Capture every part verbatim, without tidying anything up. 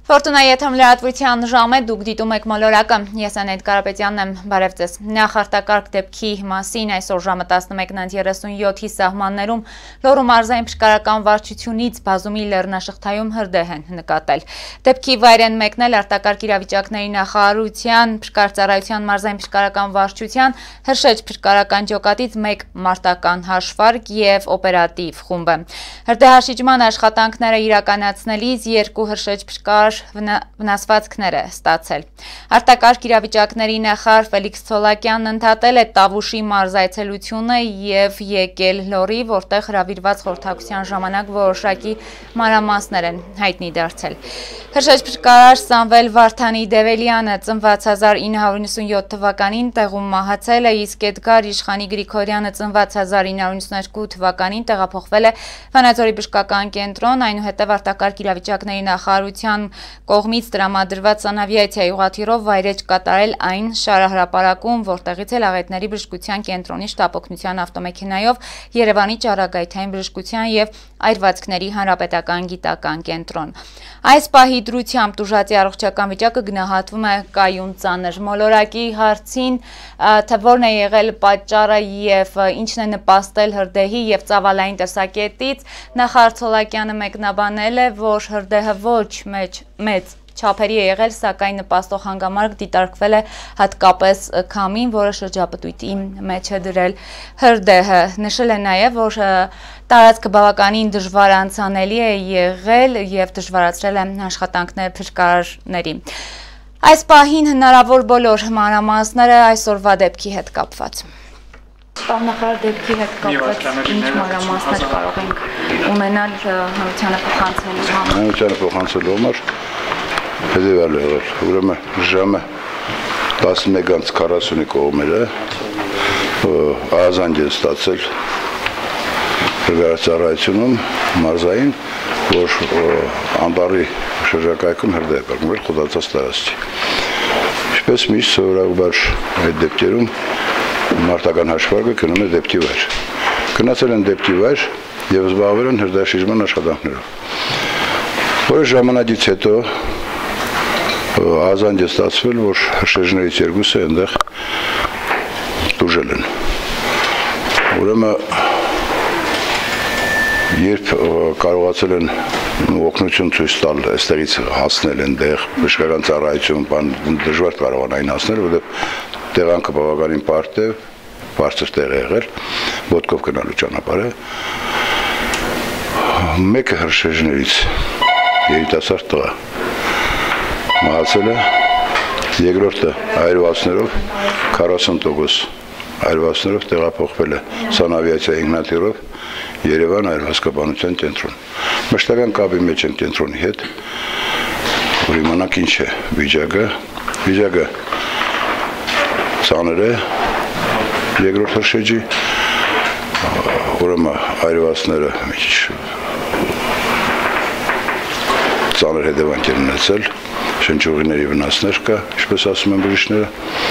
Ֆորտունայի եթերում լրատվության ժամ է, դուք դիտում եք մոլորակը, ես Անետ Կարապետյանն եմ, բարև ձեզ։ Նախարտակարգ դեպքի մասին այսօր ժամը տասնմեկն երեսունյոթի սահմաններում Լոռու մարզային փրկարարական վարչությունից բազումի լեռնաշղթայում հրդեհ են նկատել։ Դեպքի վայր են մեկնել արտակարգ իրավիճակների նախարարության, փրկարարության մարզային փրկարարական վարչության, Հրշեջ փրկարարական ջոկատից մեկ մարտական հաշվարկ և օպերատիվ խումբը։ Հրդեհաշիջման աշխատանքները իրականացնելիս երկու Հրշեջ փրկարար վնասվածքներ է ստացել։ Արտակարգ իրավիճակների նախարար Ֆելիքս Ցոլակյանն ընդհատել է Տավուշի մարզայցելությունը և եկել Լոռի, որտեղ հրավիրված խորհրդակցության ժամանակ որոշակի մանրամասներ են հայտնի դարձել։ Հրշեջ փրկարար Սամվել Վարդանի Դևելյանը ծնված հազար ինը հարյուր նվսանյոթ թվականին տեղում մահացել է, իսկ Էդգար Իշխանի Գրիգորյանը ծնված հազար ինը հարյուր նվսաներկու թվականին տեղափոխվել է Վանաձորի բժշկական կենտրոն, այնուհետև արտակարգ իրավիճակների նախարարության կողմից տրամադրված սանավիացիայի ուղղաթիռով վայրէջք կատարել այն շարահրապարակում, որտեղից էլ աղետների բժշկության կենտրոնի շտապօգնության ավտոմեքենայով Երևանի ճառագայթային բժշկության և այրվածքների հանրապետական գիտական կենտրոն։ Այս պահի դրությամբ տուժածի առողջական վիճակը գնահատվում է կայուն ծանր։ Մոլորակի հարցին, թե որն է եղել պատճառը և ինչն է նպաստել հրդեհի և ծավալային տեսակետից, նախարար Ցոլակյանը մեկնաբանել է, որ հրդեհը ոչ մեծ մեծ չափերի է եղել, սակայն նպաստող հանգամանք դիտարկվել է հատկապես քամին, որը շրջապտույտի մեջ է դրել հրդեհը։ Նշել է նաև, որ տարածքը բավականին դժվար անցանելի է եղել և դժվարացրել է աշխատանքները փրկարարների։ Այս պահին հնարավոր բոլոր մանրամասները այսօրվա դեպքի հետ կապված։ Նախարար, դեպքի հետ կապված ինչ մանրամասներ կարող ենք ունենալ հանրությանը փոխանցելու համար։ Հանրությանը փոխանցելու համար հետևյալ է եղել, ուրեմն ժամը տասնմեկ քառասունի կողմերը ահազանգ է ստացել փրկարարությունում մարզային, որ Անտառի շրջակայքում հրդեհ է կրկնվել խոդացած տարածքի։ Ինչպես միշտ սովորաբար այդ դեպքերում մարտական հաշվարկը գնում է դեպքի վայր։ Գնացել են դեպքի վայր և զբաղվել են հրդեհաշիջման աշխատանքներով։ Որոշ ժամանակից հետո ահազանգ է ստացվել, որ հրշեջներից երկուսը այնտեղ տուժել են։ Ուրեմն երբ կարողացել են օգնություն ցույց տալ, այստեղից հասնել այնտեղ բժշկական ծառայություն, դժվար կարողանային հասնել, որովհետև տեղանքը բավականին բարդ է, բարձր տեղ է եղել, ոտքով գնալու ճանապարհը։ Մեկը հրշեջներից երիտասարդ տղա մահացել է, երկրորդը այրվածքներով քառասուն տոկոս այրվածքներով տեղափոխվել է սանավիացիայի ինքնաթիռով Երևան այրվածքաբանության կենտրոն։ Մշտական կապի մեջ են կենտրոնի հետ, որ իմանանք ինչ է վիճակը։ Վիճակը ծանր է երկրորդ հրշեջի, ուրեմն այրվածքները ծանր հետևանք են ունեցել, շնչուղիների վնասներ կա, ինչպես ասում են բժիշկները։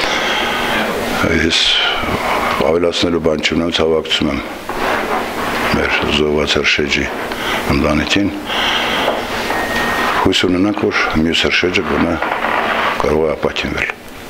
Ես ավելացնելու բան չունեմ, ցավակցում եմ մեր զոհված հրշեջի ընտանիքին։ Հույս ունենանք, որ մյուս հրշեջը գոնե կարող է ապաքինվել։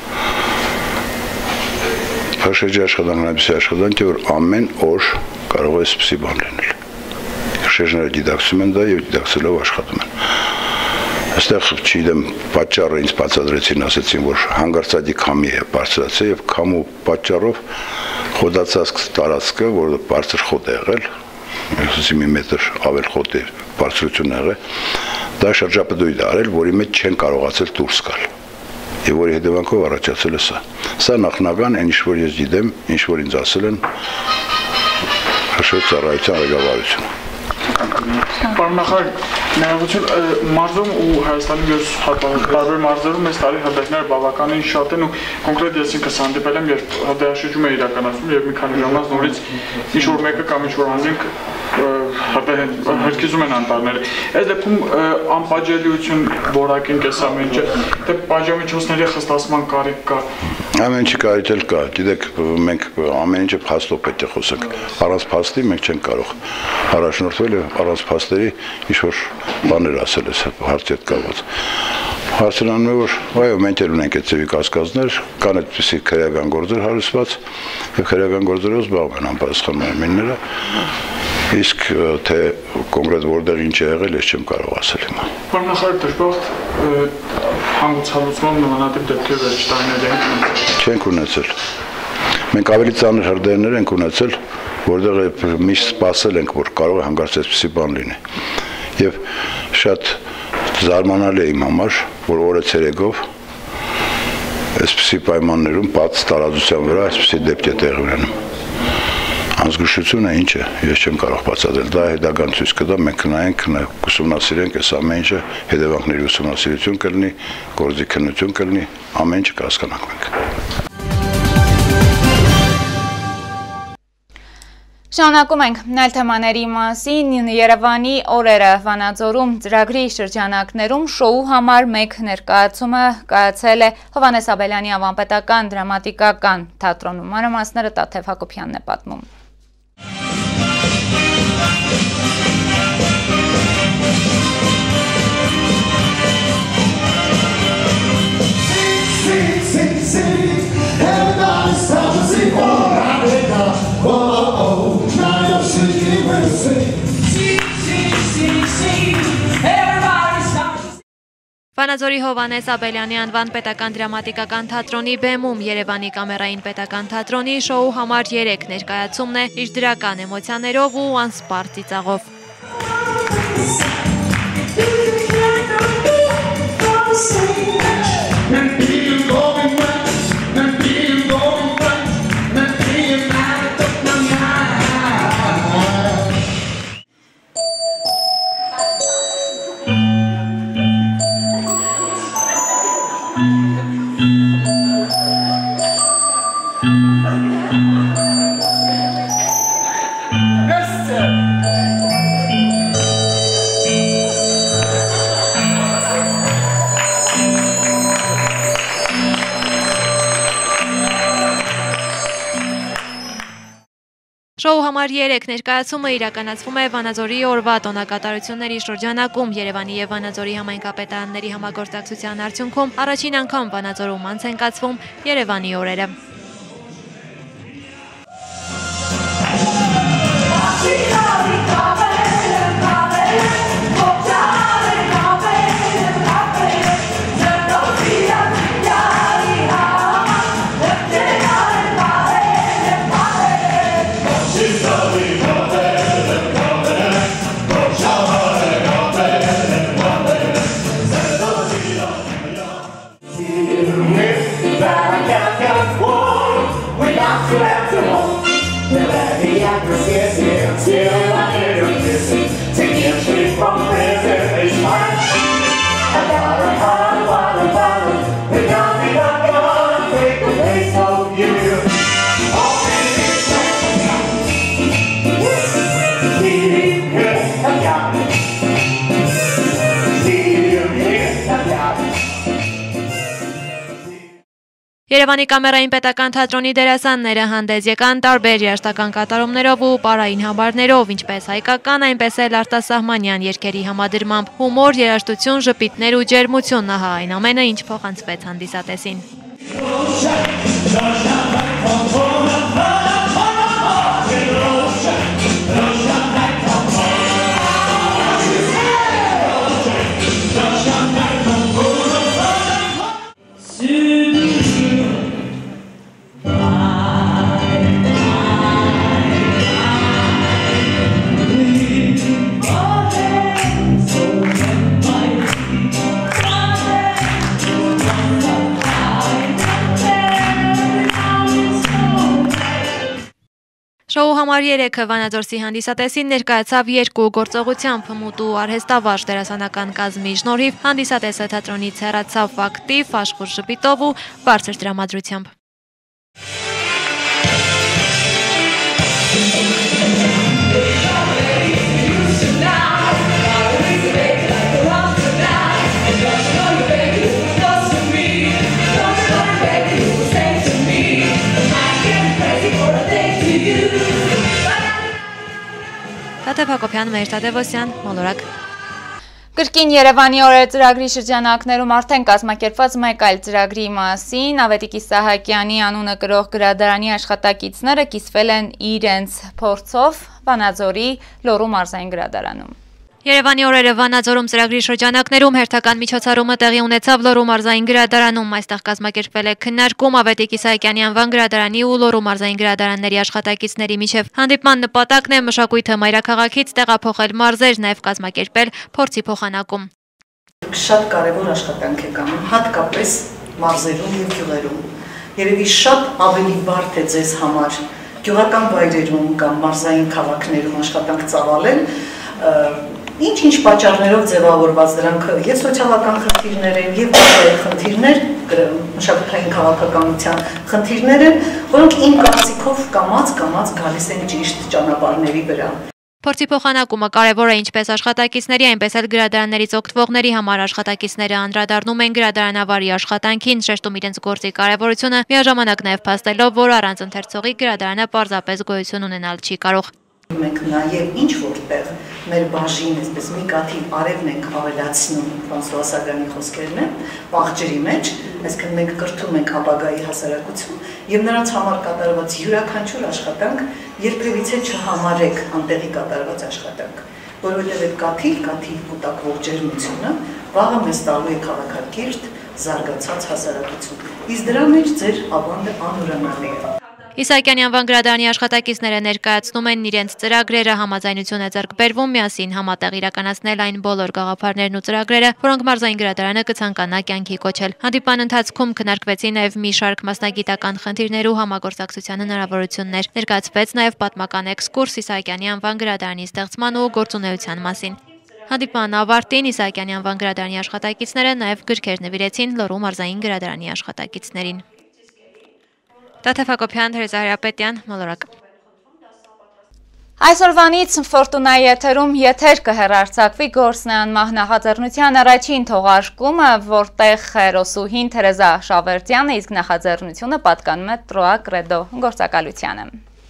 Հրշեջի աշխատանքն այնպիսի աշխատանք է, որ ամեն օր կարող է այսպիսի բան լինել։ Հրշեջները դիտակցում են դա և դիտակցելով աշխատում են։ Այստեղ չգիտեմ, պատճառը ինձ բացատրեցին, ասեցին, որ հանգարցակի քամի է բարձրացել և քամու պատճառով խոդացած տարածքը, որը բարձր խոտ է եղել, մի մետր ավել խոտ է բարձրություն եղել, դա շրջապտույտ է արել, որի մեջ չեն կարողացել դուրս գալ և որի հետևանքով առաջացել է սա։ Սա նախնական այն ինչ որ ես գիտեմ, ինչ որ ինձ ասել են Հրշեջ ծառայության ղեկավարությունը։ Պարոն նախարար, ներողություն, մարզում ու Հայաստանի մյուս տարբեր մարզերում այս տարի հրդեհները բավականին շատ են ու կոնկրետ ես ինքս հանդիպել եմ, երբ հրդեհաշիջում է իրականացվում և մի քանի ժամանակ նորից ինչ-որ մեկը կամ ինչ-որ անձինք հրկիզում են անտառները։ Այս դեպքում անպատժելիություն որակին կես ամեն ինչը, թե պատժամիջոցների խստացման կարիք կա, Ամեն ինչի կարիք կա, գիտեք, մենք ամեն ինչը փաստով պետք է խոսենք։ Առանց փաստի մենք չենք կարող առաջնորդվել եւ առանց փաստերի ինչ-որ բաներ ասել ես հարցի հետ կապված։ Հարցն անում է, որ այո, մենք էլ ունենք այդ ծավի կասկածներ, կան այդպիսի քրեական գործեր հարուսված եւ քրեական գործերով զբաղվում են անպատասխան մարմինները։ Իսկ թե կոնկրետ որտեղ ինչ է եղել, ես չեմ կարող ասել հիմա։ Նախարար դժբախտ հանգուցալուծման նմանատիպ դեպքեր վերջ տարիներին չենք ունեցել։ Մենք ավելի ծանր հրդեհներ ենք ունեցել, որտեղ միշտ սպասել ենք, որ կարող է հանգարց այսպիսի բան լինի։ Եվ շատ զարմանալի է իմ համար, որ օրը ցերեկով այսպիսի պայմաններում բաց տարածության վրա այսպիսի դեպք է տեղի ունենում։ Անզգուշությունը ինչ է, ես չեմ կարող բացատրել, դա հետագան ցույց կտա, մենք նայենք, ուսումնասիրենք այս ամեն ինչը, հետևանքների ուսումնասիրություն կլինի, գործի քննություն կլինի, ամեն ինչը կհասկանանք մենք։ Շարունակում ենք նայել թեմաների մասին, Երևանի օրերը Վանաձորում ծրագրի շրջանակներում շոու համար մեկ ներկայացումը կայացել է Հովհաննես Աբելյանի անվանպետական դրամատիկական թատրոնում։ Մանրամասները Տաթև Հակոբյանն է պատմում։ Վանաձորի Հովհաննես Աբելյանի անվան պետական դրամատիկական թատրոնի բեմում Երևանի կամերային պետական թատրոնի շոու համար երեք ներկայացումն է իր դրական էմոցիաներով ու անսպառ ծիծաղով։ Շոու համար երեք ներկայացումը իրականացվում է Վանաձորի օրվա տոնակատարությունների շրջանակում Երևանի և Վանաձորի համայնքապետարանների համագործակցության արդյունքում առաջին անգամ Վանաձորում անց են կացվում Երևանի օրերը։ Երևանի կամերային պետական թատրոնի դերասանները հանդես եկան տարբեր երաժշտական կատարումներով ու պարային համարներով, ինչպես հայկական, այնպես էլ արտասահմանյան երգերի համադրմամբ, հումոր, երաժշտություն, ժպիտներ ու ջերմություն, ահա այն ամենը, ինչ փոխանցվեց հանդիսատեսին։ Շոու համար երեքը Վանաձորցի հանդիսատեսին ներկայացավ երկու գործողությամբ հմուտ ու արհեստավարժ դերասանական կազմի շնորհիվ հանդիսատեսը թատրոնից հեռացավ ակտիվ, աշխուժ ժպիտով ու բարձր տրամադրությամբ։ Տաթև Հակոբյան, Մհեր Թադևոսյան, Մոլորակ։ Կրկին Երևանի օրեր ծրագրի շրջանակներում արդեն կազմակերպված մեկ այլ ծրագրի մասին Ավետիք Իսահակյանի անունը կրող գրադարանի աշխատակիցները կիսվել են իրենց փորձով Վանաձորի Լոռու մարզային գրադարանում։ Երևանի օրերը Վանաձորում ծրագրի շրջանակներում հերթական միջոցառումը տեղի ունեցավ Լոռու մարզային գրադարանում։ Այստեղ կազմակերպվել է քննարկում Ավետիք Իսահակյանի անվան գրադարանի ու Լոռու մարզային գրադարանների աշխատակիցների միջև։ Հանդիպման նպատակն է մշակույթը մայրաքաղաքից տեղափոխել մարզեր, նաև կազմակերպել փորձի փոխանակում։ Շատ կարևոր աշխատանք է կանում, հատկապես մարզերում և գյուղերում։ Երևի շատ ավելի բարդ է ձեզ համար գյուղական վայրերում կամ մարզային քաղաքներում աշխատանք ծավալել, ինչ-ինչ պատճառներով ձևավորված դրանք և սոցիալական խնդիրներ են, և բաժային խնդիրներ, մշակութային քաղաքականության խնդիրներ են, որոնք իմ կարծիքով կամաց-կամաց գալիս են ճիշտ ճանապարհների վրա։ Փորձի փոխանակումը կարևոր է ինչպես աշխատակիցների, այնպես էլ գրադարաններից օգտվողների համար աշխատակիցները անդրադառնում են գրադարանավարի աշխատանքին, շեշտում իրենց գործի կարևորությունը, միաժամանակ նաև փաստելով, որ առանց ընթերցողի գրադարանը պարզապես գոյություն ունենալ չի կարող։ Մենք նաև ինչ որտեղ մեր բաժին, այսպես մի կաթիլ արևն ենք ավելացնում, Ֆրանսուଆ Սագանի խոսքերն են, պաղջրի մեջ, այսինքն մենք կրթում ենք ապագայի հասարակություն եւ նրանց համար կատարված յուրաքանչյուր աշխատանք երբևիցե չհամարեք անտեղի կատարված աշխատանք, որովհետեւ այդ կաթիլ, կաթիլ կուտակվող ջերմությունը վաղը մեզ տալու է քաղաքակիրթ, զարգացած հասարակություն։ Իսկ դրա մեջ ձեր ավանդը անուրանալի է։ Իսահակյանի անվան գրադարանի աշխատակիցները ներկայացնում են իրենց ծրագրերը, համաձայնություն է ձեռք բերվում միասին համատեղ իրականացնել այն բոլոր գաղափարներն ու ծրագրերը, որոնք մարզային գրադարանը կցանկանա կյանքի կոչել։ Հանդիպման ընթացքում քննարկվեցին նաև մի շարք մասնագիտական խնդիրներ ու համագործակցության հնարավորություններ։ Ներկայացվեց նաև պատմական էքսկուրս Իսահակյանի անվան գրադարանի ստեղծման ու գործունեության մասին։ Հանդիպման ավարտին Իսահակյանի անվան գրադարանի աշխատակիցները նաև գրքեր նվիրեցին Լոռու մարզային գրադարանի աշխատակիցներին։ Տաթև Հակոբյան, Թերեզա Հարապետյան, Մոլորակ։ Այսօրվանից Ֆորտունայի եթերում եթեր կհեռարձակվի գործնեան նախաձեռնության առաջին թողարկումը, որտեղ հերոսուհին Թերեզա Շավերտյանը, իսկ նախաձեռնությունը պատկանում է Տրոա Կրեդո գործակալությանը։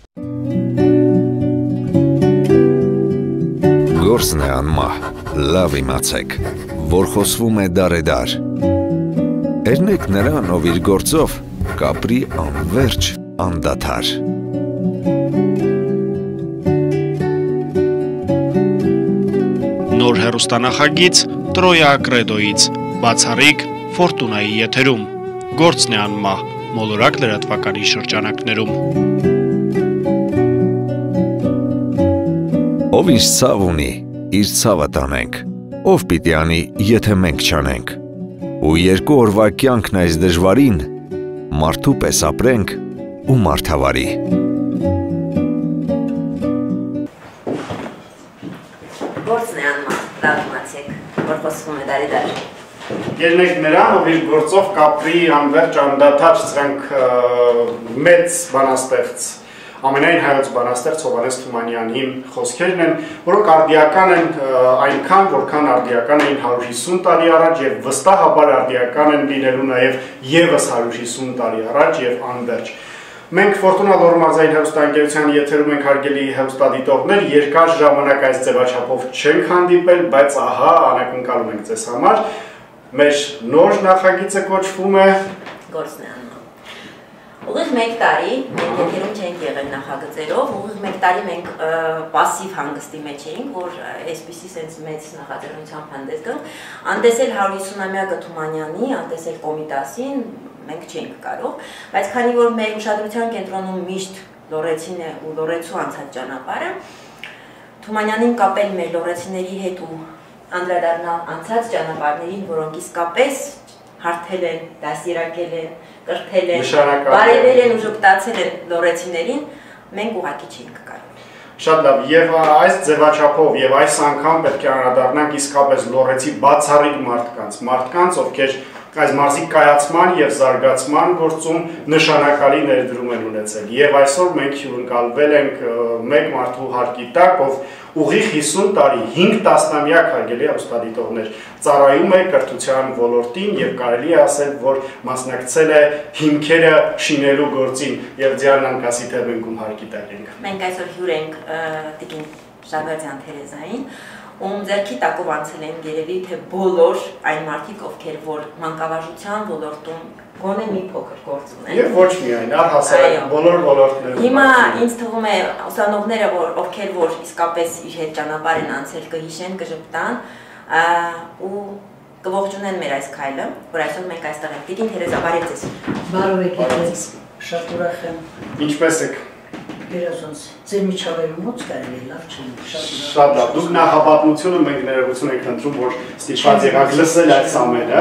Գործնեան մահ, լավ իմացեք, որ խոսվում է դարեդար։ Էրնեք նրան, ով իր գործով կապրի անվերջ անդադար։ Նոր հեռուստանախագիծ Տրոյա Կրեդոից, բացառիկ Ֆորտունայի եթերում, գործնեան մահ, Մոլորակ լրատվականի շրջանակներում։ Ով ինչ ցավ ունի, իր ցավը տանենք, ով պիտի անի, եթե մենք չանենք, ու երկու օրվա կյանքն այս դժվարին մարդու պես ապրենք ու մարդավարի։ Գործն է անմա, լավ իմացեք, որ խոսվում է դարեդար։ Ելնեք նրան, ով իր գործով կապրի անվերջ անդադար, սրանք մեծ բանաստեղծ, ամենայն հայոց բանաստեղծ Հովհաննես Թումանյանի խոսքերն են, որոնք արդիական են այնքան, որքան արդիական էին հարյուր հիսուն տարի առաջ եւ վստահաբար արդիական են լինելու նաեւ եւս հարյուր հիսուն տարի առաջ եւ անվերջ։ Մենք Ֆորտունա Լոռու մարզային հեռուստաընկերության եթերում ենք հարգելի հեռուստադիտողներ, երկար ժամանակ այս ձևաչափով չենք հանդիպել, բայց ահա անակնկալում ենք ձեզ համար։ Մեր նոր նախագիծը կոչվում է Գործն է անմա։ Ուղիղ մեկ տարի, մենք եթերում չենք եղել նախագծերով, ուղիղ մեկ տարի մենք պասիվ հանգստի մեջ էինք, որ այսպիսի սենց մեծ նախաձեռնությամբ հանդես գանք, անտեսել հարյուր հիսունամյակը Թումանյանի, անտեսել Կոմիտասին, մենք չենք կարող, բայց քանի որ մեր ուշադրության կենտրոնում միշտ լոռեցին է ու լոռեցու անցած ճանապարհը, Թումանյանին կապել մեր լոռեցիների հետ ու անդրադառնալ անցած ճանապարհներին, որոնք իսկապես հարթել են, դասերակել են, կրթել են, բարևել են ու ժպտացել են լոռեցիներին, մենք ուղղակի չենք կարող։ Շատ լավ, եւ այս ձևաչափով եւ այս անգամ պետք է անդրադառնանք իսկապես լոռեցի բացառիկ մարդկանց, մարդկանց, ովքեր այս մարզի կայացման եւ զարգացման գործում նշանակալի ներդրում են ունեցել։ Եվ այսօր մենք հյուրընկալվել ենք մեկ մարդու հարկի տակ, ով ուղիղ հիսուն տարի, հինգ տասնամյակ հարգելի հեռուստադիտողներ, ծառայում է կրթության ոլորտին եւ կարելի է ասել, որ մասնակցել է հիմքերը շինելու գործին եւ ձեռնանկասի թե մենք ում հարկի տակ ենք։ Մենք այսօր հյուր ենք տիկին Ժավերդյան Թերեզային, ում ձեռքի տակով անցել են երևի թե բոլոր այն մարդիկ, ովքեր որ մանկավարժության ոլորտում գոնե մի փոքր գործ ունեն։ Եվ ոչ միայն, առհասարակ բոլոր ոլորտներում։ Հիմա ինձ թվում է ուսանողները, ովքեր որ իսկապես իր հետ ճանապարհ են անցել, կհիշեն, կժպտան ու կողջունեն մեր այս քայլը, որ այսօր մենք այստեղ ենք։ Տիկին Թերեզա, բարև ձեզ։ Բարև եկեք, շատ ուրախ եմ։ Ինչպե՞ս եք։ Երազանց, ձեր միջավայրում ոնց կարելի է, լավ չէ, շատ լավ։ Դուք նախապատմությունը մենք ներողություն ենք խնդրում, որ ստիպված եղաք լսել այս ամենը։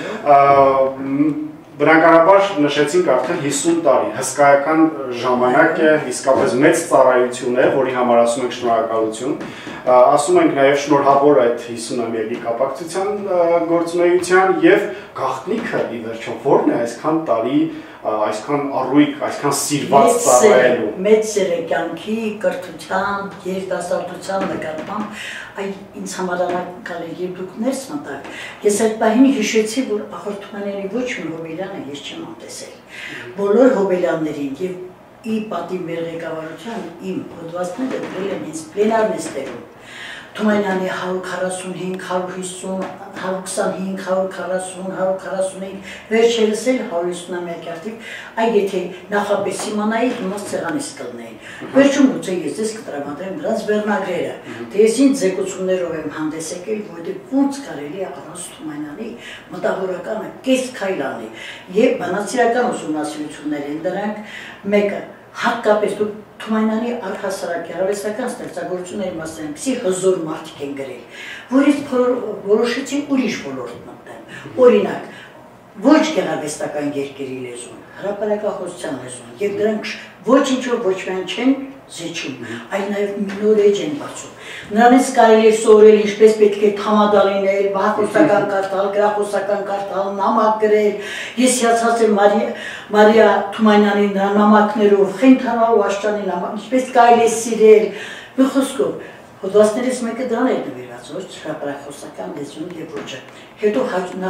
Բնականաբար նշեցինք արդեն հիսուն տարի, հսկայական ժամանակ է, իսկապես մեծ ծառայություն է, որի համար ասում ենք շնորհակալություն։ Ասում ենք նաև շնորհավոր այդ հիսունամյակի կապակցության գործունեության եւ գաղտնիքը ի վերջո որն է այսքան տարի այսքան առույգ, այսքան սիրված ծառայելու։ Մեծ սերեկյանքի, կրթության, երիտասարդության նկատմամբ այ ինձ համար անակնկալ է, երբ դուք ներս մտաք, ես այդ պահին հիշեցի, որ աղորդմանների ոչ մի հոբելյանը ես չեմ անտեսել։ Բոլոր հոբելյաններին եւ ի պատիվ մեր ղեկավարության իմ հոդվածները գրել են ինձ պլենար նիստերում։ Թումանյանի հարյուր քառասունհինգ, հարյուր հիսուն, հարյուր քսանհինգ, հարյուր քառասուն, հարյուր քառասունհինգ, վերջերս էլ հարյուր հիսունամյակի արդիվ, այ եթե նախապես իմանայի, հիմա սեղանից կլնեին։ Վերջում գուցե ես ձեզ կտրամադրեմ դրանց վերնագրերը, թե ես ինձ ձգություններով եմ հանդես եկել, որովհետև ոնց կարելի է առանց Թումանյանի մտավորականը կես քայլ անի, եւ բանասիրական ուսումնասիրություններ են դրանք, մեկը հատկապես դուք Թումանյանի առհասարակ գեղարվեստական ստեղծագործությունների մասին այնպիսի հզոր մարդիկ են գրել, որից որոշեցին ուրիշ ոլորտ մտնեն։ Օրինակ, ոչ գեղարվեստական երկերի լեզուն, հրապարակախոսության լեզուն, եւ դրանք ոչինչով ոչ միայն չեն զիջում, այլ նաև նոր էջ են բացում։ Նրանից կարելի է սովորել ինչպես պետք է թամադա լինել, բահախոսական կարդալ, գրախոսական կարդալ, նամակ գրել։ Ես հիացած եմ Մարիա Թումանյանի նամակներով, Խենթանալ ու Աշճանի նամակ, ինչպես կարելի է սիրել։ Մի խոսքով, հոդվածներից մեկը դրան էր նվիրված, ոչ հրապարակախոսական լեզուն եւ ոճը։ Հետո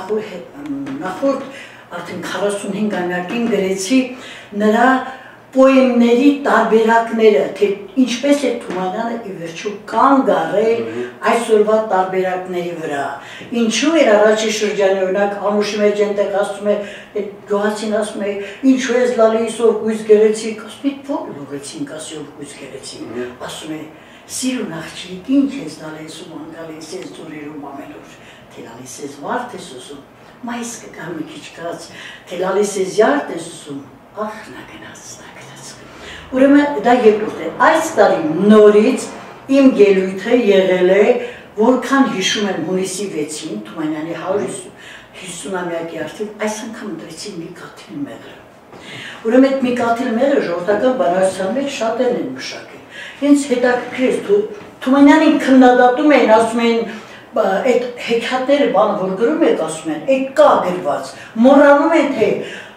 նախորդ արդեն քառասունհինգամյակին գրեցի նրա պոեմների տարբերակները, թե ինչպես է Թումանյանը ի վերջո կանգ առել այսօրվա տարբերակների վրա։ Ինչու էր առաջի շրջանի օրինակ Անուշի մեջ այնտեղ ասում է, գոհացին ասում է, ինչու ես լալեիսով գույս գերեցիկ, ասում է, ո՞ր լուգեցին կասիով գույս գերեցիկ, ասում է, սիրուն աղջիկ, ինչ ես լալեիսում անգալիս ես ձորերում ամեն օր, թե լալիս ես վարդ ես ուսում, մայիս կգա մի քիչ կաց, թե լալիս ես յարդ ես ուսում, ախ նա գնաց, նա գնաց։ Ուրեմն դա երկրորդ է, այս տարի նորից իմ ելույթը եղել է, որքան հիշում եմ հունիսի վեցին, Թումանյանի հարյուր հիսունամյակի արդիվ, այս անգամ ընտրեցի Միքաթիլ Մեղրը։ Ուրեմն այդ Միքաթիլ Մեղրը ժողովրդական բանահյուսության մեջ շատերն են մշակել։ Ինձ հետաքրքիր է, Թումանյանին քննադատում էին, ասում էին, այդ հեքիաթները բանը, որ գրում եք, ասում են, այդ կա գրված, մոռանում են, թե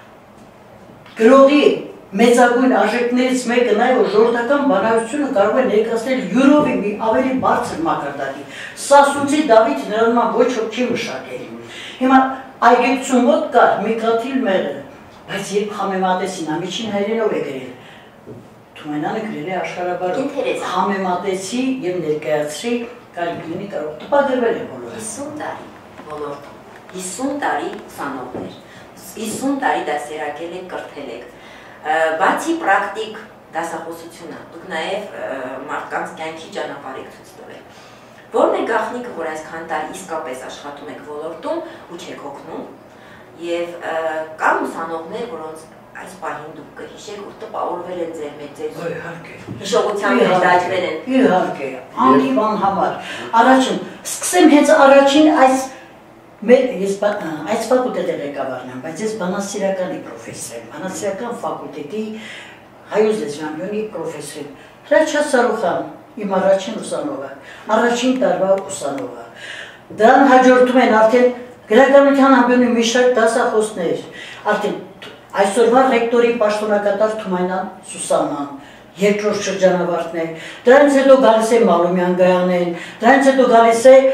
գրողի մեծագույն արժեքներից մեկը նա է, որ ժողովրդական բանահյուսությունը կարող է ներկայացնել յուրովի մի ավելի բարձր մակարդակի։ Սասունցի Դավիթ նրան ոչ ոք չի մշակել։ Հիմա այգեցություն մոտ կար Միքաթիլ Մեղրը, բայց երբ համեմատեցին, ամիջին հայերենով է գրել, Թումանյանը գրել է աշխարհաբարով, համեմատեցի եւ ներկայացրի, կարելի լինի կարող տպագրվել է բոլորը։ հիսուն տարի ոլորտում, հիսուն տարի ուսանողներ, հիսուն տարի դասերակել եք, կրթել եք, բացի պրակտիկ դասախոսությունը, դուք նաև մարդկանց կյանքի ճանապարհ եք ցույց տվել։ Որն է գաղտնիքը, որ այսքան տարի իսկապես աշխատում եք ոլորտում ու չեք հոգնում, եւ կան ուսանողներ, որոնց այս պահին դուք կհիշեք, որ տպավորվել են ձեր մեջ ձեր հիշողության մեջ դաջվել են։ Իհարկե, անիվան համար։ Առաջին, սկսեմ հենց առաջին այս ես այս ֆակուլտետի ղեկավարն եմ, բայց ես բանասիրականի պրոֆեսոր եմ, բանասիրական ֆակուլտետի հայոց լեզվի պրոֆեսոր եմ։ Հրաչյա Սարուխան, իմ առաջին ուսանողը, առաջին տարվա ուսանողը։ Դրան հաջորդում են արդեն գրականության ամբիոնի մի շարք դասախոսներ, արդեն այսօրվա ռեկտորի պաշտոնակատար Թումանյան Սուսանան, երկրորդ շրջանավարտներ, դրանից հետո գալիս է Մալումյան Գայանեն, դրանից հետո գալիս է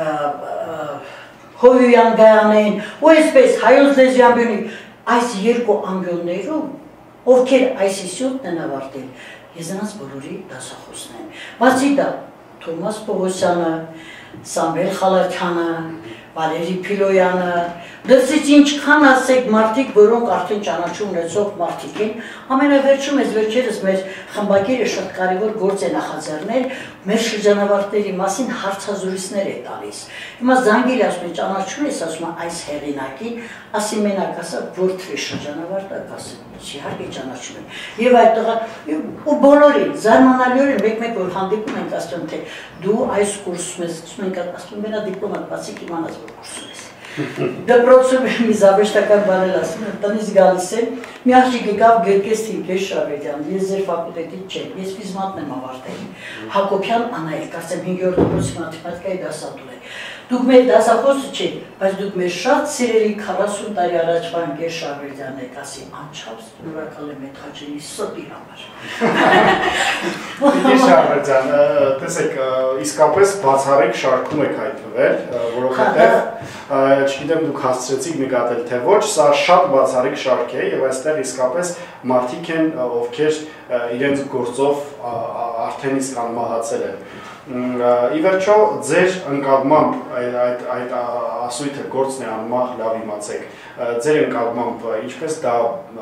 Հովյույան Գայանեն, ու այսպես հայոց լեզվի ամբիոնի այս երկու ամբիոններում, ովքեր այս ինստիտուտն են ավարտել, ես նրանց բոլորի դասախոսն եմ։ Բացի դա, Թոմաս Պողոսյանը, Սամվել Խալաթյանը, Վալերի Փիլոյանը, դրսից ինչքան ասեք մարդիկ, որոնք արդեն ճանաչում ունեցող մարդիկ են, ամենավերջում ես վերջերս մեր խմբագիրը շատ կարևոր գործ է նախաձեռնել, մեր շրջանավարտների մասին հարցազրույցներ է տալիս։ Հիմա զանգել ասում է ճանաչում ես, ասում է այս հեղինակին, ասի մենակ ասա որթվի շրջանավարտը, ասում իհարկե ճանաչում եմ։ Եվ այդ տղա ու բոլորին զարմանալիորեն մեկ-մեկ որ հանդիպում ենք ասում թե դու այս կուրսում ես, ասում ենք ասում մենա դիպլոմատ բացիկ իմանաս որ կուրսում ես։ Դպրոցում մի զավեշտական բանել ասում եմ, տնից գալիս եմ, մի աղջիկ եկավ Գերկես Թինքեր Շավերյան, ես ձեր ֆակուլտետից չեմ, ես ֆիզմատն եմ ավարտել, Հակոբյան Անայել, կարծեմ հինգերորդ դպրոցի մաթեմատիկայի դասատու է։ Դուք մեր դասախոսը չեք, բայց դուք մեր շատ սիրելի քառասուն տարի առաջվա ընկեր Շավերյանն եք, ասի անչափ շնորհակալ եմ այդ հաճելի ստի համար։ Պիտի Շավերյան, տեսեք, իսկապես բացառիկ շարքում եք հայտնվել, որովհետև չգիտեմ դուք հասցրեցիք նկատել թե ոչ, սա շատ բացառիկ շարք է եւ այստեղ իսկապես մարդիկ են, ովքեր իրենց գործով արդեն իսկ անմահացել են։ Ի վերջո ձեր ընկալմամբ այդ ասույթը գործն է անմահ, լավ իմացեք, ձեր ընկալմամբ ինչպես դա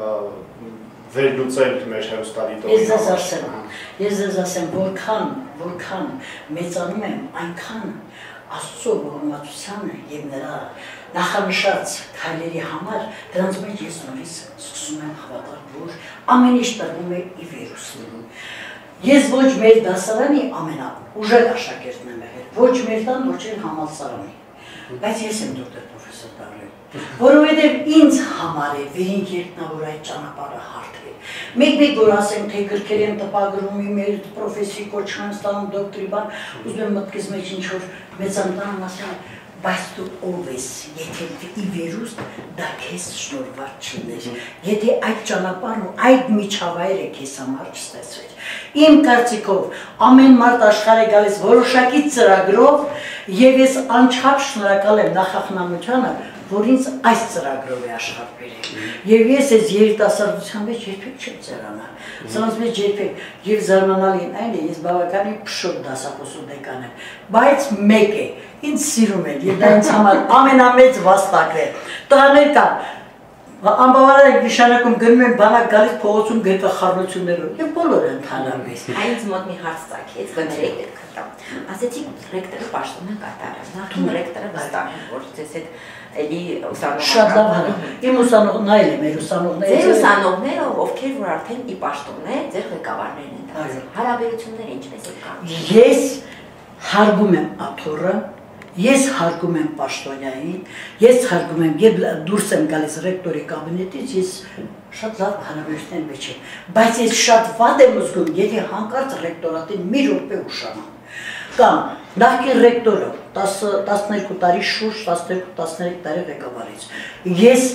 վերլուծել մեր հեռուստադիտողի Ես ձեզ ասեմ, ես ձեզ ասեմ, որքան, որքան մեծանում եմ, այնքան Աստծո ողորմածությանը եւ նրա նախանշած քայլերի համար դրանց մեջ ես նորից սկսում եմ հավատալ, որ ամեն ինչ տրվում է ի վերուսնելու։ Ես ոչ մեր դասարանի ամենաուժեղ աշակերտն եմ եղել, ոչ մեր տան, ոչ էլ համալսարանի, բայց ես եմ դոկտոր պրոֆեսոր դառել, որովհետև ինձ համար է վերին երկնավոր այդ ճանապարհը հարթվել։ Մեկ-մեկ որ ասեմ, թե գրքեր եմ տպագրում, իմեր պրոֆեսի կոչում եմ ստանում դոկտորի բան, ուզում եմ մտքիս մեջ ինչ-որ մեծանտան ասեմ, բայց դու ով ես, եթե ի վերուստ դա քեզ շնորհված չլներ, եթե այդ ճանապարհն ու այդ միջավայրը քեզ համար չստացվեր։ Իմ կարծիքով ամեն մարդ աշխարհ է գալիս որոշակի ծրագրով եւ ես անչափ շնորհակալ եմ նախախնամությանը, որ ինձ այս ծրագրով է աշխարհ բերել։ Եվ ես այս երիտասարդության մեջ երբեք չեմ ծերանա։ Սրանց մեջ երբեք եւ զարմանալին այն է, ես բավականին փշոտ դասախոսու դեկան եմ, բայց մեկ է, ինձ սիրում են եւ դա ինձ համար ամենամեծ վաստակն է։ Տղաներ կան, անբավարար եք նշանակում գնում են բանակ գալիս փողոցում գրկա խառնություններով եւ բոլորը ընդհանրապես։ Այնց մոտ մի հարց ծագեց, բնրեք եք խտամ։ Ասեցիք ռեկտորը պաշտոն է կատարել։ Նախին ռեկտորը վստահ է, որ ձեզ հետ էլի ուսանողներ։ Շատ լավ հարց։ Իմ ուսանողն այլ է, մեր ուսանողները։ Ձեր ուսանողները, ովքեր որ արդեն ի պաշտոն է, ձեր ղեկավարներն են դարձել։ Հարաբերությունները ինչպես եք կանում։ Ես հարգում եմ աթոռը, ես հարգում եմ պաշտոնյային, ես հարգում եմ, երբ դուրս եմ գալիս ռեկտորի կաբինետից, ես շատ լավ հարաբերություններ մեջ եմ, բայց ես շատ վատ եմ զգում, եթե հանկարծ ռեկտորատին մի րոպե ուշանամ։ Կամ նախկին ռեկտորը տասներկու տարի շուրջ տասներկու տասներեք տարի ղեկավարից։ Ես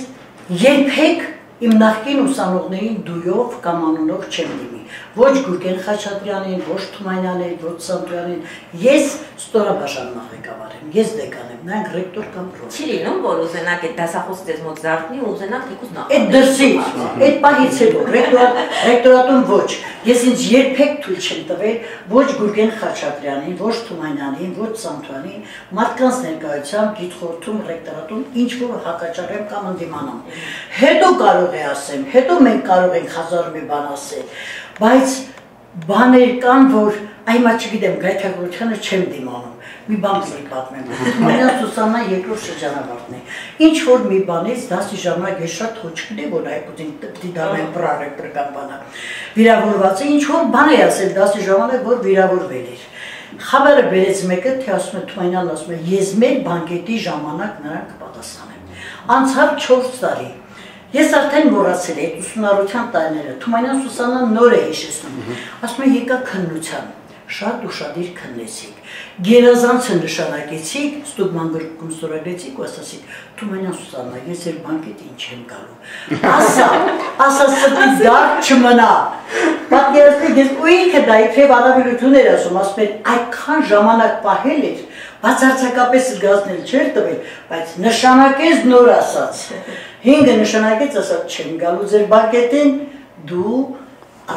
երբեք իմ նախկին ուսանողներին դույով կամ անունով չեմ դիմի։ Ոչ Գուրգեն Խաչատրյանին, ոչ Թումանյանին, ոչ Սանտրյանին, ես ստորաբաժանմա ղեկավար եմ, ես դեկան եմ, նրանք ռեկտոր կամ պրոֆեսոր։ Չի լինում, որ ուզենաք այդ դասախոսը ձեզ մոտ զարթնի ու ուզենաք թեկուզ նախ։ Այդ դրսից, այդ պահից հետո, ռեկտորատում ոչ, ես ինձ երբեք թույլ չեմ տվել ոչ Գուրգեն Խաչատրյանին, ոչ Թումանյանին, ոչ Սանտրյանին, մարդկանց ներկայությամբ գիտխորհրդում, ռեկտորատում ինչ որ հակաճառեմ կամ ընդդիմանամ։ Հետո կարող է ասեմ, հետո մենք կարող ենք հազար մի բան ասել, բայց բաներ կան, որ այմա չգիտեմ, գայթակղությանը չեմ դիմանում, մի բան պիտի պատմեմ, Թումանյան Սուսաննա երկրորդ շրջանավարտն է, ինչ որ մի բանից դասի ժամանակ ես շատ հոչ գիտեմ, որ այդքան պիտի դառնեմ պրոռեկտորական բանը, վիրավորված է, ինչ որ բան է ասել դասի ժամանակ, որ վիրավորվել էր։ Խաբարը բերեց մեկը, թե ասում է Թումանյանն ասում է, ես մեր բանկետի ժամանակ նրան կպատասխանեմ։ Անցավ չորս տարի։ Ես արդեն մոռացել եմ ուսումնառության տարիները, Թումանյան Սուսաննան նոր է հիշեցնում, ասում է եկա քննության, շատ ուշադիր քննեցիք, գերազանցը նշանակեցիք, ստուգման գրքում ստորագրեցիք ու ասացիք, Թումանյան Սուսաննա, ես էլ բանկետին չեմ գալու, ասա, ասա սրտից դարձ չմնա, պատկերացրեք ես ու ինքը դա իբրև առավելություն էր ասում, ասում էր այդքան ժամանակ պահել էր, բացարձակապես զգացնել չէր տվել, բայց նշանակեց նոր ասաց, հինգը նշանակեց ասաց չեմ գալու ձեր բանկետին, դու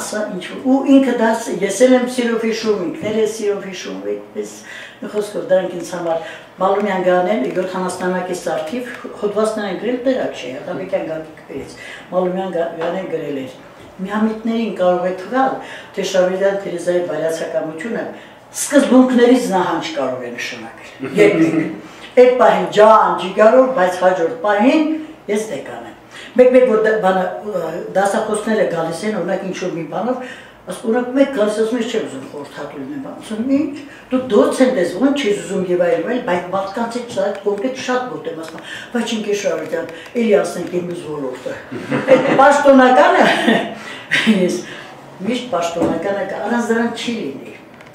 ասա ինչ-որ, ու ինքը դաս, ես էլ եմ սիրով հիշում, ինքներ է սիրով հիշում, այդպես մի խոսքով դրանք ինձ համար Մալումյան գանել յոթանասնամյակից արդիվ, հոդվածներ են գրել տեղակ չէ, Ատաբեկյան գարից, Մալումյան գանել գրել էր։ Միամիտներին կարող է թվալ, թե Շավիլյան Թերեզայի բարյացակամությունը սկզբունքներից նահանջ կարող է նշանակել, երբեք։ Այդ պահին ջան, ջիգարով, բայց հաջորդ պահին ես դեկան եմ։ Մեկ-մեկ որ դասախոսները գալիս են, օրինակ ինչ-որ մի բանով, օրինակ մեկ գալիս ասում ես չեմ ուզում խորհրդատու լինեմ, ասում ինչ, դու դոցենտ ես, ոնց չես ուզում եւ այլն, այլ բայց մարդկանց հետ կոնկրետ շատ մոտ եմ ասում, բայց ինքը Շավիլյան, էլի ասենք ինձ ոլորտը։ Այդ պաշտոնականը ես միշտ պաշտոնականը առանց դրան չի լինի։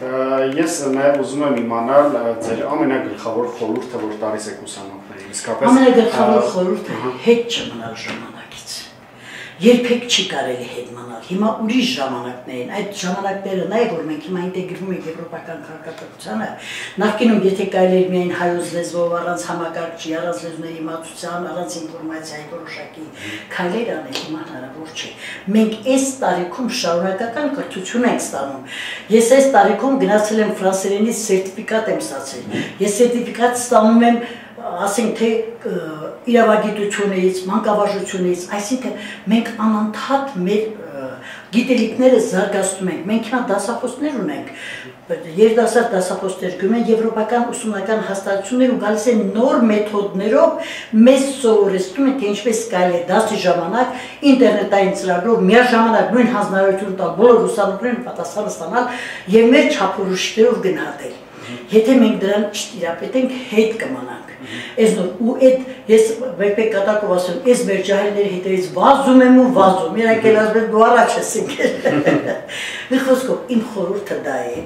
Ես նաև ուզում եմ իմանալ ձեր ամենագլխավոր խորհուրդը, որ տալիս եք ուսանողներին, իսկապես ամենագլխավոր խորհուրդը հետ չմնալ ժամանակից։ Երբեք չի կարելի հետ մնալ։ Հիմա ուրիշ ժամանակներ են, այդ ժամանակները նայ որ մենք հիմա ինտեգրվում ենք եվրոպական քաղաքակրթությանը, նախկինում եթե կարելի էր միայն հայոց լեզվով առանց համակարգչի, առանց լեզուների իմացության, առանց ինֆորմացիայի որոշակի քայլեր անել, հիմա հնարավոր չէ։ Մենք այս տարիքում շարունակական կրթություն ենք ստանում։ Ես այս տարիքում գնացել եմ ֆրանսերենից սերտիֆիկատ եմ ստացել։ Ես սերտիֆիկատ ստանում եմ ասենք թե իրավագիտությունից, մանկավարժությունից, այսինքն մենք անընդհատ մեր գիտելիքները զարգացնում ենք, մենք հիմա դասախոսներ ունենք, երիտասարդ դասախոսներ գնում են եվրոպական ուսումնական հաստատություններ ու գալիս են նոր մեթոդներով մեզ սովորեցնում են, թե ինչպես կարելի է դասի ժամանակ ինտերնետային ծրագրով միաժամանակ նույն հանձնարարություն տալ բոլոր ուսանողներին պատասխանը ստանալ եւ մեր չափորոշիչներով գնահատել։ Եթե մենք դրան չտիրապետենք, հետ կմնանք։ Այս նոր ու այդ ես վեպի կատակով ասում, այս մեր ջահելների հետևից վազում եմ ու վազում, իրանք էլ ասում են դու առաջ ես եկել։ Մի խոսքով իմ խորհուրդը դա է,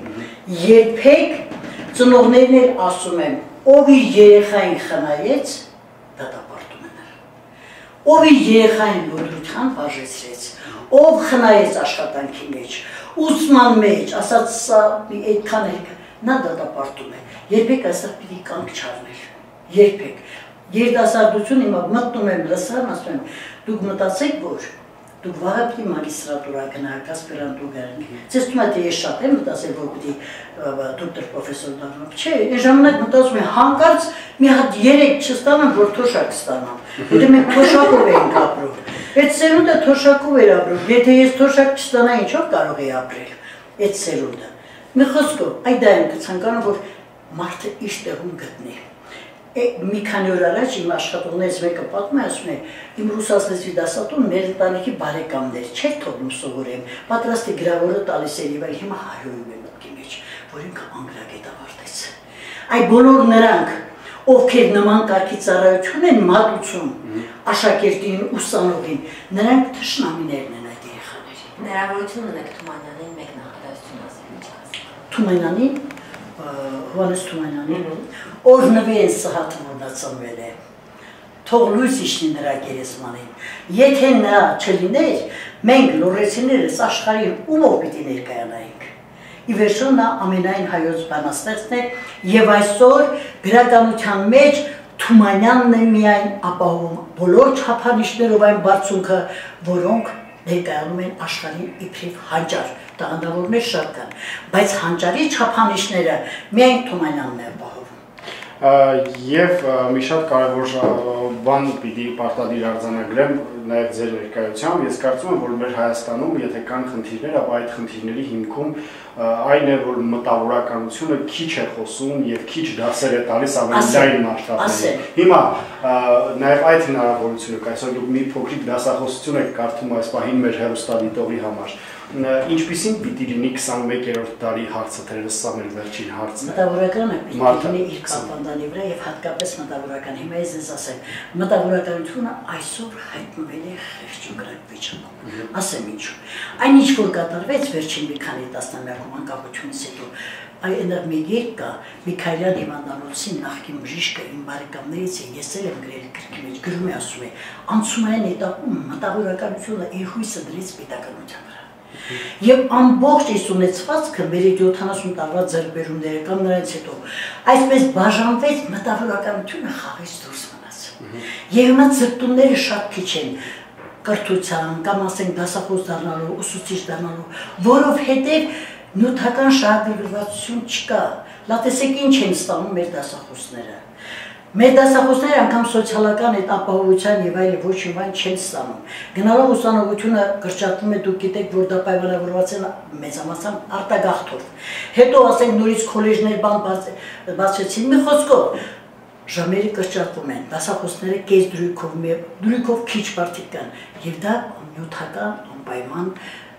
երբեք ծնողներն էլ ասում եմ, ով իր երեխային խնայեց, դատապարտում է նրան։ Ով իր երեխային լոդրության բաժեցրեց, ով խնայեց աշխատանքի մեջ, ուսման մեջ, ասած սա այդքան էլ նա դատապարտում է, երբեք այսօր պիտի կանգ չառնել, երբեք, երիտասարդություն հիմա մտնում եմ լսարան, ասում եմ, դուք մտածեք, որ դուք վաղը պիտի մագիստրատուրա գնաք, ասպիրանտուր գնաք, ձեզ թվում է, թե ես շատ եմ մտածել, որ պիտի դոկտոր պրոֆեսոր դառնամ, չէ, այս ժամանակ մտածում եմ, հանկարծ մի հատ երեք չստանամ, որ թոշակ ստանամ, եթե մենք թոշակով էինք ապրում, այդ սերունդը թոշակով էր ապրում, եթե ես թոշակ չստանա, ինչով կարող էի ապրել, այդ սերունդը։ Մի խոսքով, այդ դա եմ կցանկանում, որ մարդը իր տեղում գտնի։ Մի քանի օր առաջ իմ աշխատողներից մեկը պատմում է, ասում է, իմ ռուսաց լեզվի դասատուն մեր ընտանիքի բարեկամներ, չէր թողնում սովորեմ, պատրաստ է գրավորը տալիս էր եւ այլ, հիմա հայրում է մտքի մեջ, որ ինքը անգրագետ ավարտեց։ Այդ բոլոր նրանք, ովքեր նման կարգի ծառայություն են մատուցում աշակերտին, ուսանողին, նրանք թշնամիներն են այդ երեխաների։ Հնարավորություն ունեք Թումանյանին մեկ նախադասություն ասել, ինչ ասել։ Թումանյանին, Հովհաննես Թումանյանին, օրհնվի են Սահաթը, որ նա ծնվել է, թող լույս իջնի նրա գերեզմանին, եթե նա չլիներ, մենք լոռեցիներս աշխարհին ումով պիտի ներկայանայինք։ Ի վերջո նա ամենայն հայոց բանաստեղծն է եւ այսօր գրականության մեջ Թումանյանն է միայն ապահովում բոլոր չափանիշներով այն բարձունքը, որոնք ներկայանում են աշխարհին իբրև հանճար, տաղանդավորներ շատ կան, բայց հանճարի չափանիշները միայն Թումանյանն է ապահովում։ Եվ մի շատ կարևոր բան պիտի պարտադիր արձանագրեմ նաև ձեր ներկայությամբ, ես կարծում եմ, որ մեր Հայաստանում, եթե կան խնդիրներ, ապա այդ խնդիրների հիմքում այն է, որ մտավորականությունը քիչ է խոսում եւ քիչ դասեր է տալիս ավելի լայն մասշտաբների։ Հիմա նաև այդ հնարավորությունը կա, այսօր դուք մի փոքրիկ դասախոսություն եք կարդում այս պահին մեր հեռուստադիտողի համար։ Ինչպիսին պիտի լինի քսանմեկերորդ դարի հարցը, թերևս սա մեր վերջին հարցն է։ Մտավորականը պիտի լինի իր կապանդանի վրա եւ հատկապես մտավորական։ Հիմա ես ձեզ ասեմ, մտավորականությունը այսօր հայտնվել է խեղճուկրակ վիճակում։ Ասեմ ինչու։ Այն ինչ որ կատարվեց վերջին մի քանի տասնամյակում անկախությունից հետո, այնտեղ մի գիրք կա, Միքայելյան Հիվանդանոցի նախկին բժիշկը իմ բարեկամներից է, ես էլ եմ գրել գրքի մեջ, գրում է ասում է, անցումային этаպում մտավորականությունը իր հույսը դրեց պետականության վրա։ Եվ ամբողջ այս ունեցվածքը մեր յոթանասուն տարվա ձեռքբերումները կամ նրանից հետո այսպես բաժանվեց, մտավորականությունը խաղից դուրս մնաց։ Եվ հիմա ծրտումները շատ քիչ են, կրթության, կամ ասենք դասախոս դառնալու, ուսուցիչ դառնալու, որովհետև նյութական շահագրգռվածություն չկա։ Լատեսեք ինչ են ստանում մեր դասախոսները։ Մեր դասախոսները անգամ սոցիալական այդ ապահովության եւ այլ ոչ մի չեն ստանում։ Գնալով ուսանողությունը կրճատվում է, դուք գիտեք, որ դա պայմանավորված է մեծամասամբ արտագաղթով։ Հետո ասենք նորից քոլեջներ բան բացեցին, մի խոսքով ժամերը կրճատվում են, դասախոսները կես դրույքով, դրույքով քիչ մարդիկ կան, եւ դա նյութական անպայման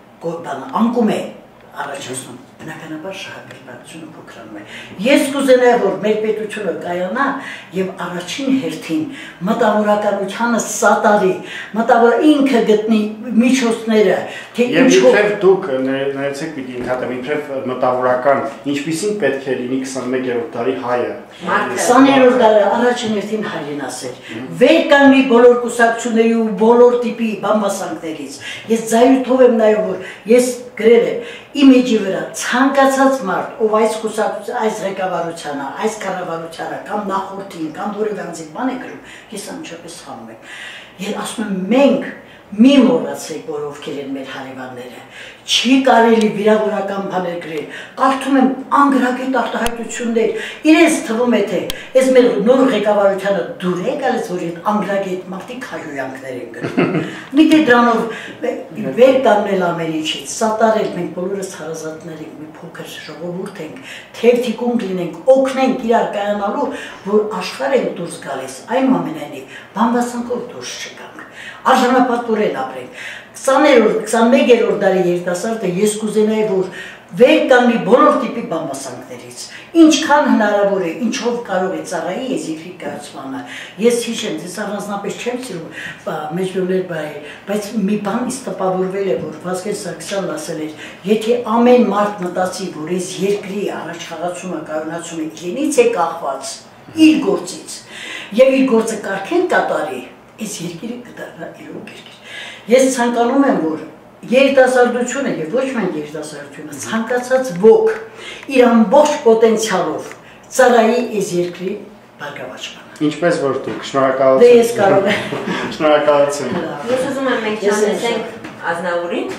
անկում է առաջացնում։ Բնականաբար շահագրգռվածությունը փոքրանում է։ Ես կուզենայի, որ մեր պետությունը կայանա եւ առաջին հերթին մտավորականությանը սատարի, մտավոր ինքը գտնի միջոցները, թե ինչով եւ դուք ներեցեք պիտի ընդհատեմ, իբրև մտավորական, ինչպիսին պետք է լինի քսանմեկերորդ դարի հայը։ քսաներորդ դարի առաջին հերթին հայրեն ասել։ Վեր կանգնի բոլոր կուսակցությունների ու բոլոր տիպի բամբասանքներից։ Ես զայրույթով եմ նայում, որ ես գրել եմ իմ էջի վրա ցանկացած մարդ, ով այս կուսակցության, այս ղեկավարությանը, այս կառավարությանը կամ նախորդին, կամ որևէ անձին բան է գրում, ես անմիջապես խանում եմ։ Ես ասում եմ մենք մի մոռացեք, որ ովքեր են մեր հարևանները, չի կարելի վիրավորական բաներ գրել, կարդում եմ անգրագետ արտահայտություններ, իրենց թվում է թե այս մեր նոր ղեկավարությանը դուր է գալիս, որ այդ անգրագետ մարդիկ հայհոյանքներ են գրում։ Միթե դրանով վեր կանգնել ամեն ինչից, սատարել, մենք բոլորս հարազատներ ենք, մի փոքր ժողովուրդ ենք, թերթիկունք լինենք, օգնենք իրար կայանալու, որ աշխարհ ենք դուրս գալիս, այնուամենայնիվ բամբասանքով դուրս չգանք, արժանապատվորեն ապրենք։ քսաներորդ, քսանմեկերորդ դարի երիտասարդը ես կուզենայի, որ վեր կանգնի բոլոր տիպի բամբասանքներից, ինչքան հնարավոր է, ինչով կարող է ծառայի այս երկրի կայացմանը։ Ես հիշեմ, ես առանձնապես չեմ սիրում մեջբերներ բայ, բայց մի բան ինձ տպավորվել է, որ Վազգեն Սարգսյանն ասել էր, եթե ամեն մարդ մտածի, որ այս երկրի առաջխաղացումը, կայունացումը իրենից է կախված, իր գործից, եւ իր գործը կարգեն կատարի, այս երկիրը կդառնա իրոք երկիր։ Ես ցանկանում եմ, որ երիտասարդությունը եւ ոչ միայն երիտասարդությունը, ցանկացած ոք իր ամբողջ պոտենցիալով ծառայի այս երկրի բարգավաճմանը։ Ինչպես որ դուք, շնորհակալություն։ Դե ես կարող եմ։ Շնորհակալություն։ Ես ուզում եմ մենք չանեցենք Ազնավուրին։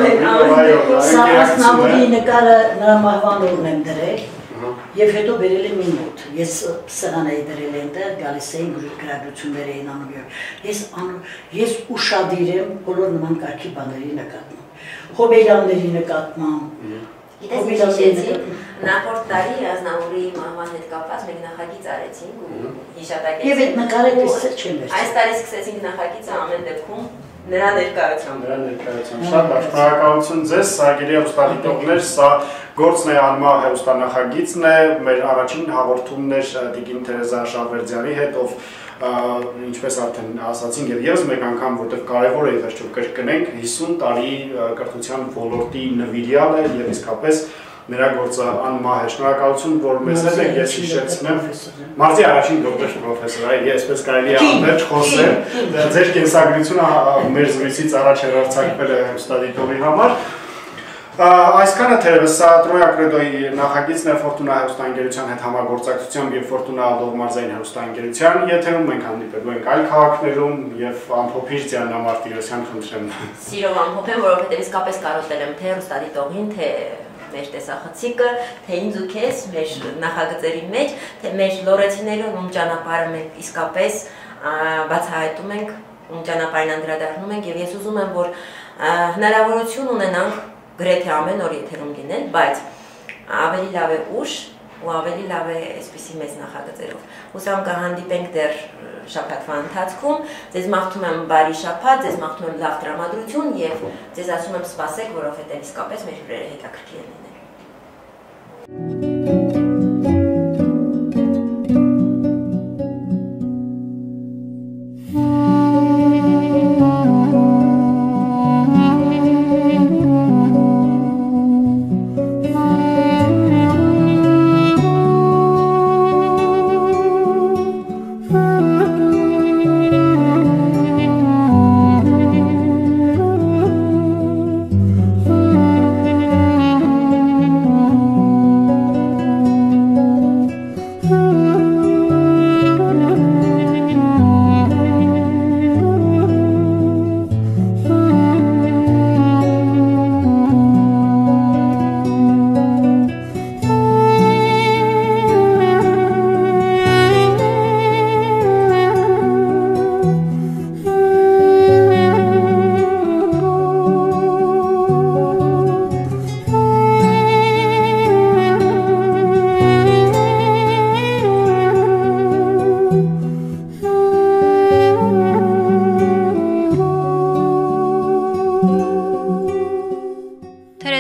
Սա Ազնավուրի նկարը նրա մահվան օրն եմ դրել։ Եվ հետո բերել եմ իմ մոտ, ես սեղան էի դրել այնտեղ, գալիս էին գրագրություններ էին անում եւ ես ուշադիր եմ բոլոր նման կարգի բաների նկատմամբ, հոբելյանների նկատմամբ։ Գիտես, նախորդ տարի Ազնավուրի մահվան հետ կապված մենք նախագիծ արեցինք ու հիշատակեցինք։ Եվ այդ նկարը տեսել չեմ վերցրել։ Այս տարի սկսեցինք նախագիծը ամեն դեպքում նրա ներկայությամբ։ Նրա ներկայությամբ։ Շատ լավ, շնորհակալություն ձեզ, սարգելի հեռուստադիտողներ, սա գործն է անմահ հեռուստանախագիծն է, մեր առաջին հաղորդումն էր Տիկին Թերեզա Շահվերդյանի հետ, ով ինչպես արդեն ասացինք եւ եւս մեկ անգամ, որտեղ կարեւոր է վերջում կրկնենք հիսուն տարի կրթության ոլորտի նվիրյալ է եւ իսկապես նրա գործը անմահ է։ Շնորհակալություն, որ մեզ հետ եք, ես հիշեցնեմ մարտի առաջին դոկտոր պրոֆեսոր, այ այսպես կարելի է անverջ խոսել, ձեր կենսագրությունը մեր զրույցից առաջ հեռարձակվել է հեռուստադիտողի համար։ Այսքանը թերևս սա Տրոյա Կրեդոյի նախագիծն է Ֆորտունա հեռուստաընկերության հետ համագործակցությամբ եւ Ֆորտունա Ալդովմարզային հեռուստաընկերության եթերում մենք հանդիպելու ենք այլ քաղաքներում եւ ամփոփիչ Դիանա Մարտիրոսյան խնդրեմ։ Սիրով ամփոփեմ, որովհետեւ իսկապես կարոտել եմ թե հեռուստադիտողին, թե մեր տեսախցիկը, թե ինձ ու քեզ, մեր նախագծերի մեջ, թե մեր լորեցիները ում ճանապարհը մենք իսկապես բացահայտում ենք, ում ճանապարհին անդրադառնում ենք եւ ես ուզում եմ, որ հնարավորություն ունենանք գրեթե ամեն օր եթերում լինել, բայց ավելի լավ է ուշ ու ավելի լավ է այսպիսի մեծ նախագծերով։ Հուսամ կհանդիպենք դեռ շաբաթվա ընթացքում, ձեզ մաղթում եմ բարի շաբաթ, ձեզ մաղթում եմ լավ տրամադրություն եւ ձեզ ասում եմ սպասեք, որովհետեւ իսկապես մեր հյուրերը հետաքրքիր են լինելու։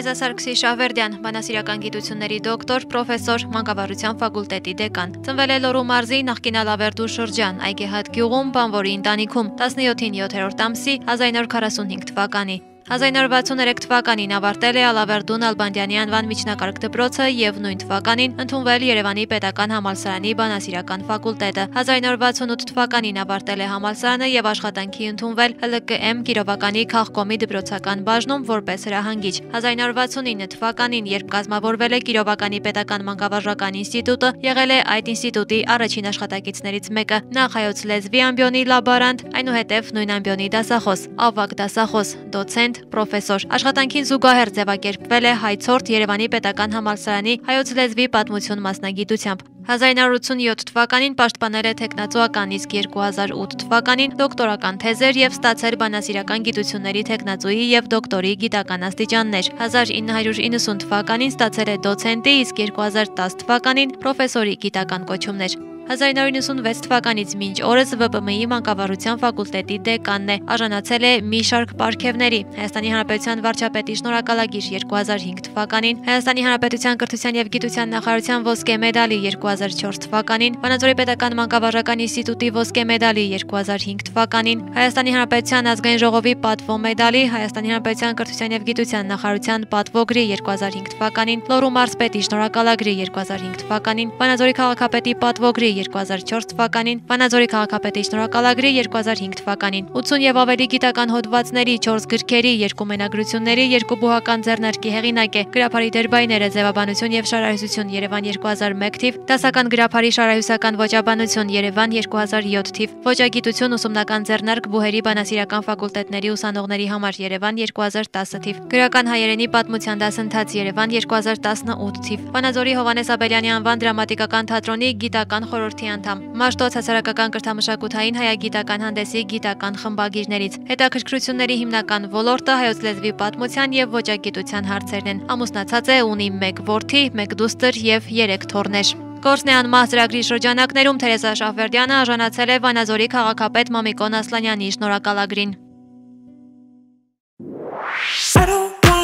Թերեզա Սարգսի Շահվերդյան, բանասիրական գիտությունների դոկտոր, պրոֆեսոր, մանկավարության ֆակուլտետի դեկան։ Ծնվել է Լոռու մարզի նախկին Ալավերդու շրջան, Այգեհատ գյուղում, բանվորի ընտանիքում, տասնյոթին յոթերորդ ամսի հազար ինը հարյուր քառասունհինգ թվականի։ հազար ինը հարյուր վաթսուններեք թվականին ավարտել է Ալավերդու Նալբանդյանի անվան միջնակարգ դպրոցը եւ նույն թվականին ընդունվել Երևանի Պետական համալսարանի բանասիրական ֆակուլտետը։ հազար ինը հարյուր վաթսունութ թվականին ավարտել է համալսարանը եւ աշխատանքի ընդունվել Հ Լ Կ Էմ Կիրովականի քաղկոմի դպրոցական բաժնում որպես հրահանգիչ։ հազար ինը հարյուր վաթսունինը թվականին, երբ կազմավորվել է Կիրովականի Պետական մանկավարժական ինստիտուտը, եղել է այդ ինստիտուտի առաջին աշխատակիցներից մեկը։ Նախ հայոց լեզվի ամբիոնի լաբորանտ, այնուհետև նույն ամբիոնի դասախոս, ավագ դասախոս, դոցենտ, պրոֆեսոր։ Աշխատանքին զուգահեռ ձևակերպվել է հայցորդ Երևանի Պետական համալսարանի հայոց լեզվի պատմություն մասնագիտությամբ։ հազար ինը հարյուր ութսունյոթ թվականին պաշտպանել է թեկնածուական, իսկ երկու հազար ութ թվականին դոկտորական թեզեր եւ ստացել բանասիրական գիտությունների թեկնածուի եւ դոկտորի գիտական աստիճաններ։ հազար ինը հարյուր իննսուն թվականին ստացել է դոցենտի, իսկ երկու հազար տասը թվականին պրոֆեսորի գիտական կոչումներ։ հազար ինը հարյուր իննսունվեց թվականից մինչ օրս Վ Բ Մ-ի մանկավարության ֆակուլտետի դեկանն է, արժանացել է մի շարք պարգևների։ Հայաստանի Հանրապետության վարչապետի շնորհակալագիր երկու հազար հինգ թվականին, Հայաստանի Հանրապետության կրթության եւ գիտության նախարարության ոսկե մեդալի երկու հազար չորս թվականին, Վանաձորի Պետական մանկավարժական ինստիտուտի ոսկե մեդալի երկու հազար հինգ թվականին, Հայաստանի Հանրապետության ազգային ժողովի պատվո մեդալի, Հայաստանի Հանրապետության կրթության եւ գիտության նախարարության պատվոգրի երկու հազար հինգ թվականին, Լոռու մարզպետի շնորհակալագրի երկու հազար հինգ թվականին, Վանաձորի քաղաքապետի պատվոգրի երկու հազար չորս թվականին, Վանաձորի քաղաքապետի շնորհակալագրի երկու հազար հինգ թվականին, ութսուն եւ ավելի գիտական հոդվածների, չորս գրքերի, երկու մենագրությունների, երկու բուհական ձեռնարկի հեղինակ է։ Գրափարի դերբայները ձևաբանություն եւ շարահյուսություն Երևան երկու հազար մեկ թիվ, դասական գրափարի շարահյուսական ոճաբանություն Երևան երկու հազար յոթ թիվ, ոճագիտություն ուսումնական ձեռնարկ բուհերի բանասիրական ֆակուլտետների ուսանողների համար Երևան երկու հազար տասը թիվ, գրական հայերենի պատմության դասընթաց Երևան երկու հազար տասնութ թիվ, Վանաձորի Հովհաննես Աբելյանի անվան դրամատիկական թատրոնի գիտական խորհրդի անդամ, Մաշտոց հասարակական կրթամշակութային հայագիտական հանդեսի գիտական խմբագիրներից։ Հետաքրքրությունների հիմնական ոլորտը հայոց լեզվի պատմության եւ ոճագիտության հարցերն են։ Ամուսնացած է, ունի մեկ որդի, մեկ դուստր եւ երեք թոռներ։ Կորսնե անմահ ծրագրի շրջանակներում Թերեզա Շահվերդյանը արժանացել է Վանաձորի քաղաքապետ Մամիկոն Ասլանյանի շնորհակալագրին։